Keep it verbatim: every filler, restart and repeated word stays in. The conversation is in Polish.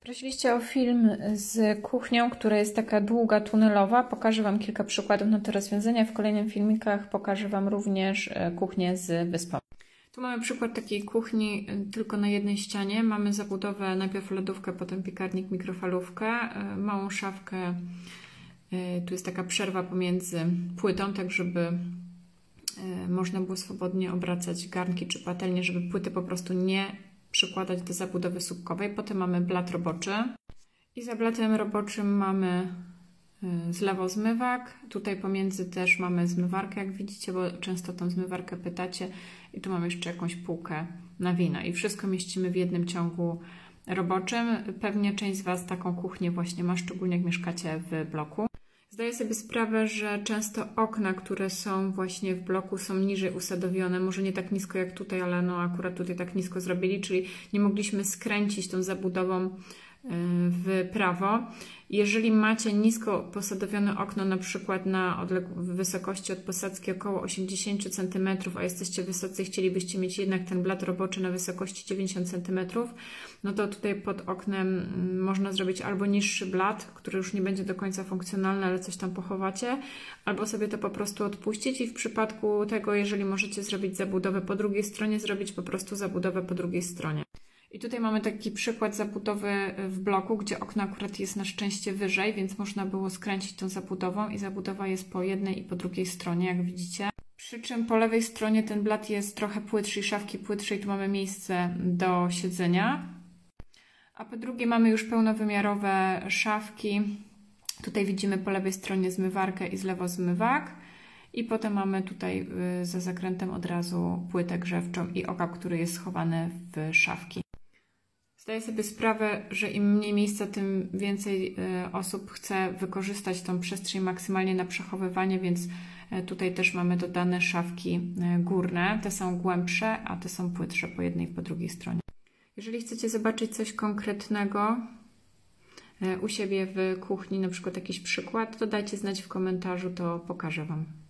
Prosiliście o film z kuchnią, która jest taka długa, tunelowa. Pokażę Wam kilka przykładów na to rozwiązanie. W kolejnych filmikach pokażę Wam również kuchnię z wyspą. Tu mamy przykład takiej kuchni tylko na jednej ścianie. Mamy zabudowę, najpierw lodówkę, potem piekarnik, mikrofalówkę, małą szafkę. Tu jest taka przerwa pomiędzy płytą, tak żeby można było swobodnie obracać garnki czy patelnie, żeby płyty po prostu nie przykładać do zabudowy słupkowej. Potem mamy blat roboczy i za blatem roboczym mamy zlewozmywak. Tutaj pomiędzy też mamy zmywarkę, jak widzicie, bo często tą zmywarkę pytacie. I tu mamy jeszcze jakąś półkę na wino. I wszystko mieścimy w jednym ciągu roboczym. Pewnie część z Was taką kuchnię właśnie ma, szczególnie jak mieszkacie w bloku. Zdaję sobie sprawę, że często okna, które są właśnie w bloku, są niżej usadowione. Może nie tak nisko jak tutaj, ale no akurat tutaj tak nisko zrobili, czyli nie mogliśmy skręcić tą zabudową w prawo. Jeżeli macie nisko posadowione okno, na przykład na wysokości od posadzki około osiemdziesiąt centymetrów, a jesteście wysocy i chcielibyście mieć jednak ten blat roboczy na wysokości dziewięćdziesiąt centymetrów, no to tutaj pod oknem można zrobić albo niższy blat, który już nie będzie do końca funkcjonalny, ale coś tam pochowacie, albo sobie to po prostu odpuścić i w przypadku tego, jeżeli możecie zrobić zabudowę po drugiej stronie, zrobić po prostu zabudowę po drugiej stronie. I tutaj mamy taki przykład zabudowy w bloku, gdzie okno akurat jest na szczęście wyżej, więc można było skręcić tą zabudową i zabudowa jest po jednej i po drugiej stronie, jak widzicie. Przy czym po lewej stronie ten blat jest trochę płytszy i szafki płytsze i tu mamy miejsce do siedzenia. A po drugie mamy już pełnowymiarowe szafki. Tutaj widzimy po lewej stronie zmywarkę i zlewozmywak. I potem mamy tutaj za zakrętem od razu płytę grzewczą i okap, który jest schowany w szafki. Zdaję sobie sprawę, że im mniej miejsca, tym więcej osób chce wykorzystać tą przestrzeń maksymalnie na przechowywanie, więc tutaj też mamy dodane szafki górne. Te są głębsze, a te są płytsze po jednej i po drugiej stronie. Jeżeli chcecie zobaczyć coś konkretnego u siebie w kuchni, na przykład jakiś przykład, to dajcie znać w komentarzu, to pokażę Wam.